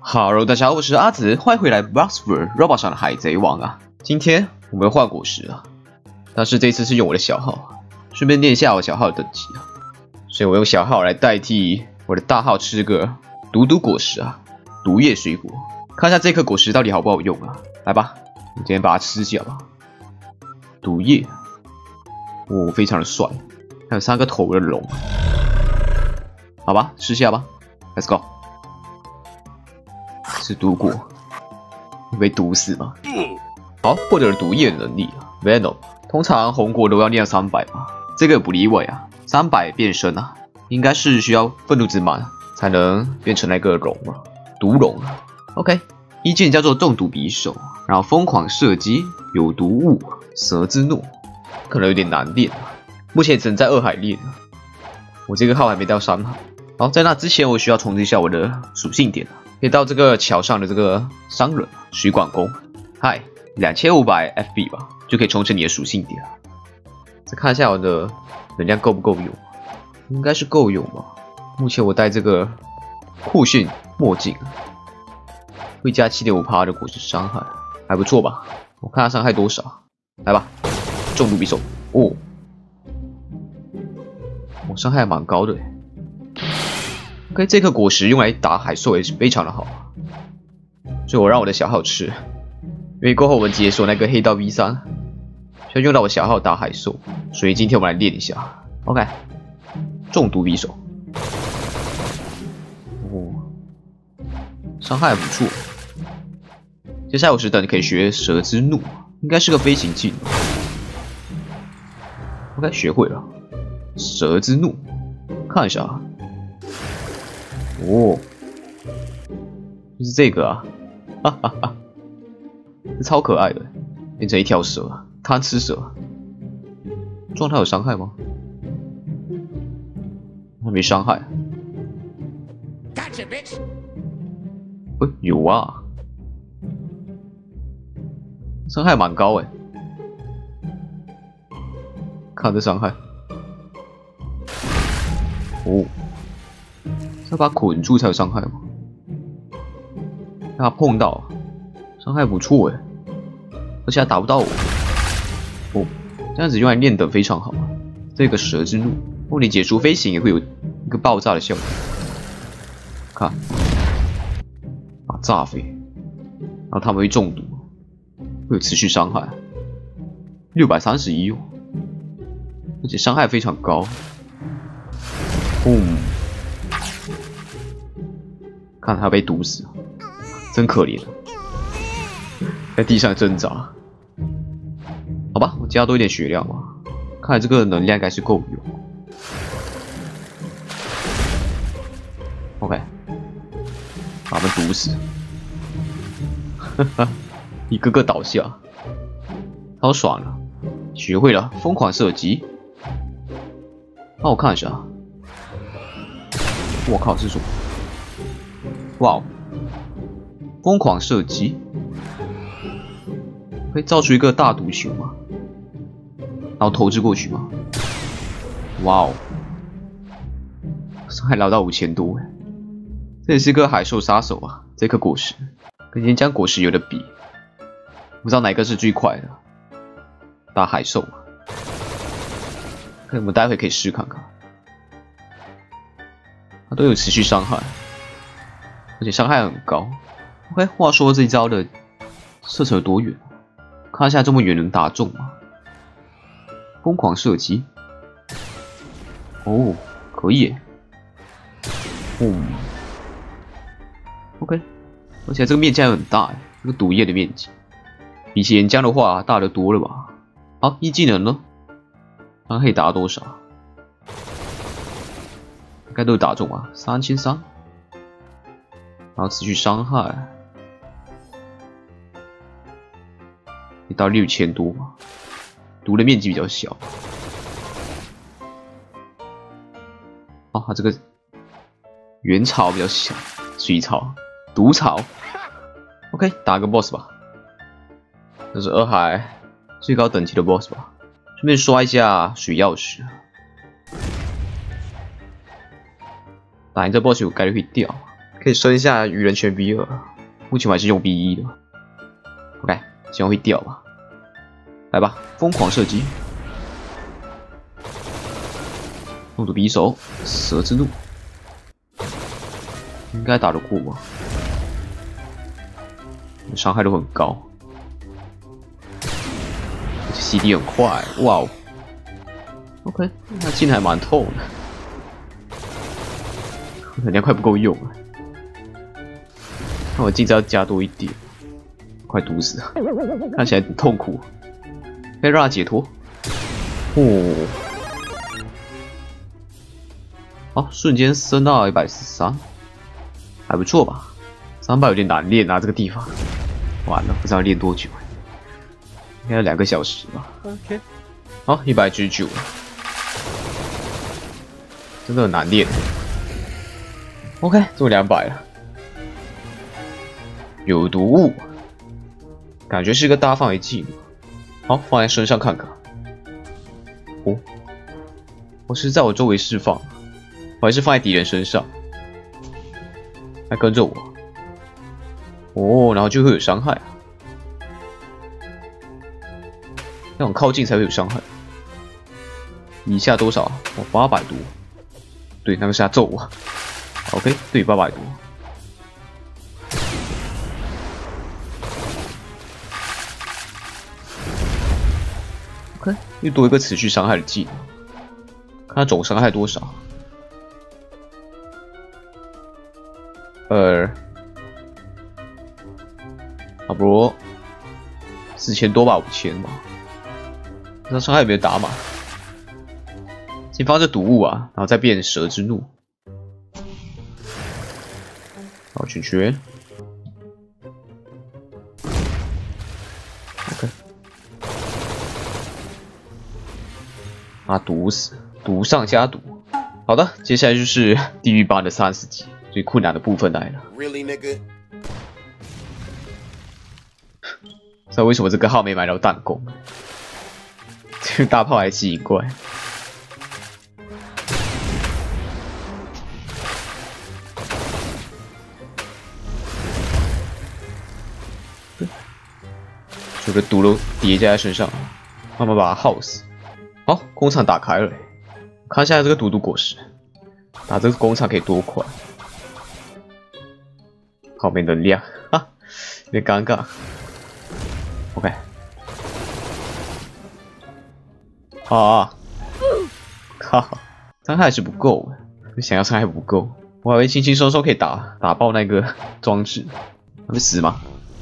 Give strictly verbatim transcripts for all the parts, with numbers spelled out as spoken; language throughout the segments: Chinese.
Hello， 大家好，我是阿紫，欢迎回来 Bloxburg Robot 上的海贼王啊！今天我们要换果实了，但是这次是用我的小号，顺便练一下我小号的等级啊。所以我用小号来代替我的大号吃个毒毒果实啊，毒叶水果，看一下这颗果实到底好不好用啊！来吧，我今天把它吃下吧。毒叶，哦，非常的帅，还有三个头的龙，好吧，吃下吧 ，Let's go。 是毒果，会被毒死吗？好，获得了毒液的能力啊 ，Venom。通常红果都要练三百嘛，这个不例外啊。三百变身啊，应该是需要愤怒之满才能变成那个龙啊，毒龙啊。OK， 一件叫做中毒匕首，然后疯狂射击，有毒物，蛇之怒，可能有点难练啊。目前只能在二海练啊，我这个号还没到三海。好，在那之前我需要重置一下我的属性点啊。 可以到这个桥上的这个商人水管工，嗨，两千五百 F B 吧，就可以重整你的属性点了。再看一下我的能量够不够用，应该是够用吧。目前我戴这个酷炫墨镜，会加 百分之七点五 的果实伤害，还不错吧？我看它伤害多少，来吧，中毒匕首哦，我伤害还蛮高的耶。 OK， 这颗果实用来打海兽也是非常的好，所以我让我的小号吃，因为过后我们解锁那个黑道 V 三，需要用到我小号打海兽，所以今天我们来练一下。OK， 中毒匕首，哦，伤害还不错。接下来我是等可以学蛇之怒，应该是个飞行技能。OK， 学会了蛇之怒，看一下啊。 哦，就是这个啊，哈哈哈，这超可爱的，变成一条蛇，贪吃蛇。状态有伤害吗？它没伤害。喂、欸，有啊，伤害蛮高哎，看这伤害。哦。 要把它捆住才有伤害吗？让它碰到，伤害不错哎，而且它打不到我。哦，这样子用来练等非常好。这个蛇之怒，哦，你解除飞行也会有一个爆炸的效果。看，把炸飞，然后他们会中毒，会有持续伤害，六百三十一哦，而且伤害非常高。嗯。 看他被毒死，真可怜，在地上挣扎。好吧，我加多一点血量吧。看来这个能量应该是够用。OK， 把他们毒死。哈哈，一个个倒下，超爽了，学会了疯狂射击。让我看一下，我靠，这是什么？ 哇哦！疯狂射击，可以造出一个大毒球吗？然后投掷过去吗？哇哦！伤害来到五千多哎，这也是个海兽杀手啊！这颗果实跟岩浆果实有的比，不知道哪个是最快的。打海兽，看我们待会可以试看看，它都有持续伤害。 而且伤害很高。OK， 话说这一招的射程有多远？看一下这么远能打中吗？疯狂射击。哦，可以耶。哦 ，OK， 而且这个面积还很大耶，这个毒液的面积比起岩浆的话大得多了吧？好，一技能呢？它可以打多少？应该都有打中啊，三千三。 然后持续伤害，也到六千多嘛，毒的面积比较小。哦，它这个原草比较小，水草、毒草。OK， 打个 boss 吧，这是二海最高等级的 boss 吧。顺便刷一下水钥匙，打赢这 boss 有概率会掉。 可以升一下愚人拳 V 二，目前我还是用 V 一的。OK， 希望会掉吧。来吧，疯狂射击，用主匕首，蛇之怒，应该打得过吧？伤害都很高，而且 C D 很快，哇哦 ！OK， 那进还蛮透的，能量快不够用了。那我镜子要加多一点，快毒死了，看起来很痛苦。可以让他解脱。哦，好，瞬间升到一百四十三，还不错吧？三百有点难练啊，这个地方。完了，不知道练多久，应该两个小时吧。OK， 好，一百九十九，真的很难练。OK， 做两百了。有毒物，感觉是个大范围技能。好，放在身上看看。哦，我是在我周围释放，我还是放在敌人身上。来跟着我。哦，然后就会有伤害。要很靠近才会有伤害。以下多少？哦，八百多。对，那个是他揍我。OK， 对，八百多。OK， 又多一个持续伤害的技能，看他总伤害多少。呃，差不多四千多吧，五千吧。那伤害有没有打满？先放这毒物啊，然后再变蛇之怒。好，圈圈。OK。啊，毒死，毒上加毒。好的，接下来就是地狱班的三十级，最困难的部分来了。Really, nigga? 知道为什么这个号没买到弹弓？这个大炮还奇怪。有个毒都叠加在身上，慢慢把它耗死。好，工厂打开了，看一下这个毒毒果实，打这个工厂可以多快？好，没能量，哈，有点尴尬。OK， 啊，靠，伤害还是不够，想要伤害不够，我还以为轻轻松松可以打打爆那个装置，还没死吗？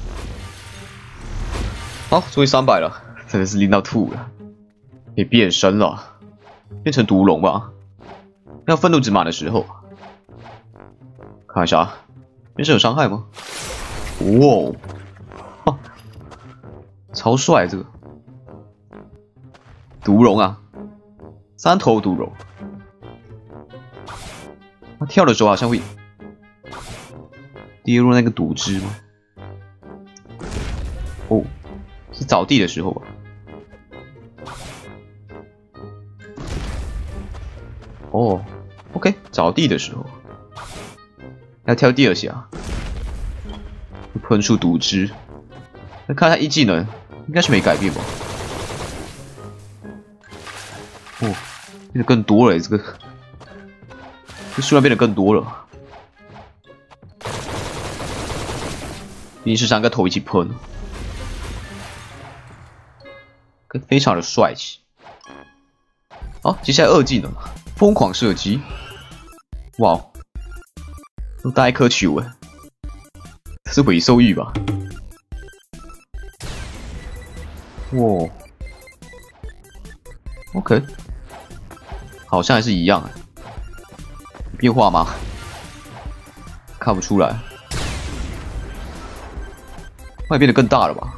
好，终于三百了，真的是拎到吐了。可以变身了，变成毒龙吧。要愤怒值满的时候，看一下，变身有伤害吗？哇，哈，超帅这个毒龙啊，三头毒龙。他跳的时候好像会跌入那个毒汁吗？哦，是着地的时候吧。哦 ，OK， 着地的时候要跳第二下，会喷出毒汁。那看他一技能，应该是没改变吧？哦，变得更多了，这个这数量变得更多了。毕竟是三个头一起喷，非常的帅气。好，接下来二技能。疯狂射击，哇哦，都带一颗球哎，这是尾兽玉吧？哇 ，OK， 好像还是一样哎，变化吗？看不出来，会变得更大了吧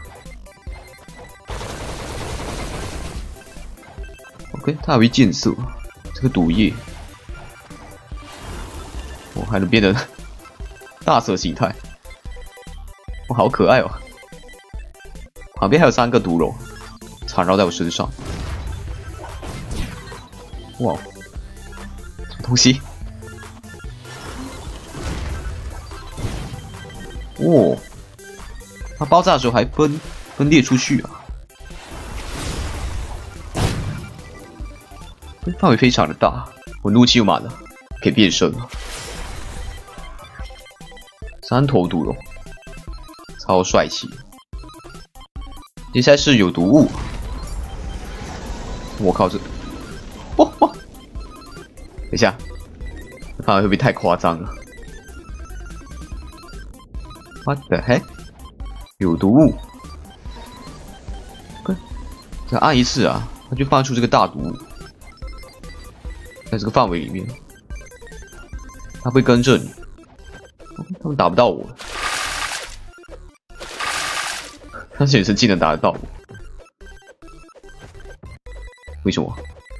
？OK， 它有一剑色。这个毒液，我、哦、还能变得大蛇形态，哇，好可爱哦！旁边还有三个毒龙缠绕在我身上，哇，什么东西？ 哦，它爆炸的时候还分分裂出去啊，范围非常的大。我怒气又满了，可以变身了。三头毒龙，超帅气。接下来是有毒物，我靠这，哇哇！等一下，这范围会不会太夸张了 ？What the heck？ 有毒物，再按一次啊，它就放出这个大毒物，在这个范围里面，它会跟着你，他们打不到我。 他显示技能打得到我，为什么？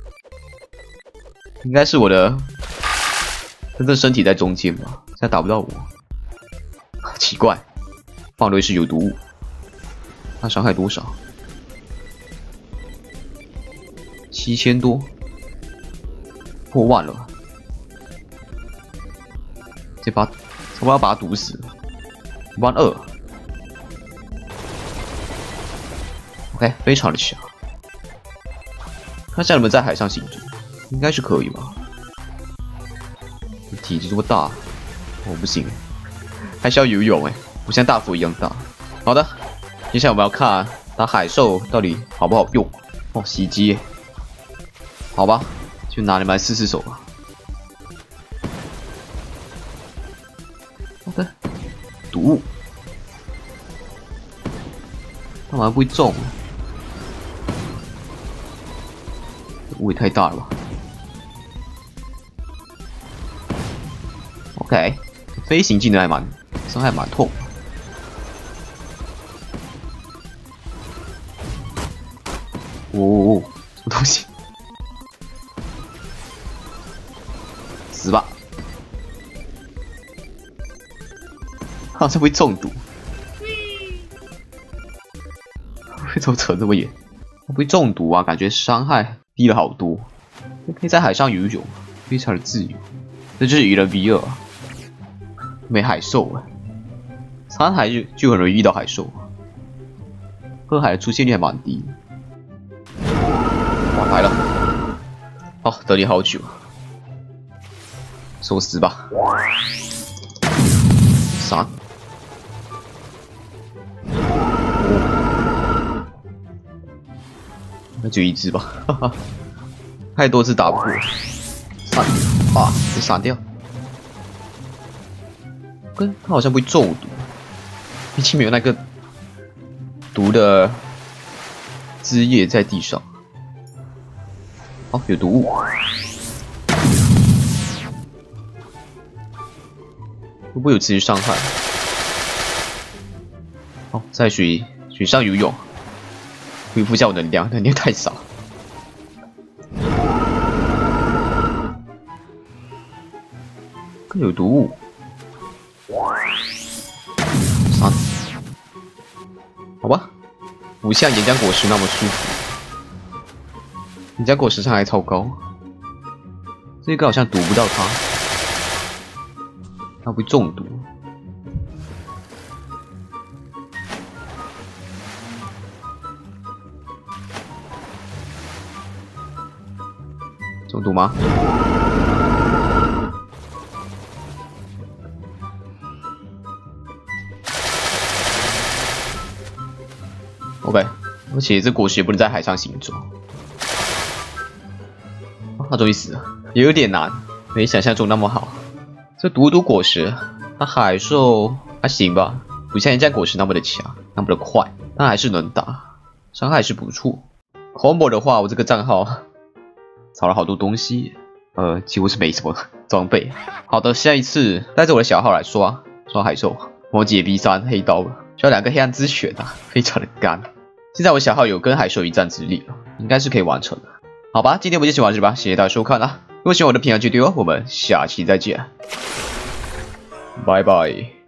应该是我的真正身体在中间吧，现在打不到我，奇怪，放雷是有毒物，它伤害多少？七千多，破万了，这把我要把它毒死，万二。 OK， 非常的强。看下能不能在海上行走，应该是可以吧？体积这么大，我、哦、不行，还需要游泳哎，不像大佛一样大。好的，接下来我们要看打海兽到底好不好用哦，袭击，好吧，就拿你们来试试手吧。OK， 毒物，干嘛不会中？ 物也太大了吧 ？OK， 飞行技能还蛮伤害蛮痛。哦，什么东西？死吧！好像会中毒。为什么扯这么远？会不会中毒啊？感觉伤害。 低了好多，可以在海上游泳，非常的自由。这就是鱼人 V 二啊，没海兽啊，残海就就很容易遇到海兽，喝海的出现率还蛮低。哇，来了！哦，等你好久，收死吧！啥？那就一只吧，哈哈，太多次打不过，闪啊，给闪掉。跟他好像不会中毒，毕竟没有那个毒的汁液在地上。哦，有毒物，会不会有持续伤害？哦，在水水上游泳。 恢复一下我能量，能量太少。更有毒物，三，好吧，不像岩浆果实那么舒服。岩浆果实伤害超高，这个好像毒不到它，它会中毒。 中毒吗？OK， 而且这果实也不能在海上行走。哦、他终于死了，也有点难，没想象中那么好。这毒毒果实，它海兽还行吧，不像岩浆果实那么的强，那么的快，但还是能打，伤害是不错。combo 的话，我这个账号。 找了好多东西，呃，几乎是没什么装备。好的，下一次带着我的小号来刷刷海兽，魔解 B 三黑刀，需要两个黑暗之血啊，非常的干。现在我小号有跟海兽一战之力了，应该是可以完成的。好吧，今天我就先玩这吧，谢谢大家收看啦。如果喜欢我的评论区丢，我们下期再见，拜拜。